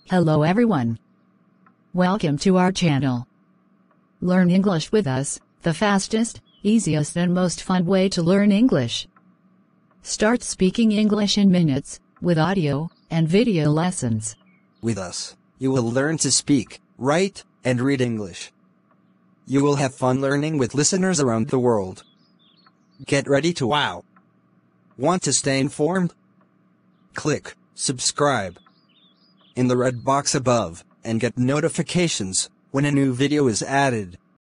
Hello everyone. Welcome to our channel. Learn English with us, the fastest, easiest and most fun way to learn English. Start speaking English in minutes, with audio and video lessons. With us, you will learn to speak, write, and read English. You will have fun learning with listeners around the world. Get ready to wow! Want to stay informed? Click subscribe in the red box above and get notifications when a new video is added.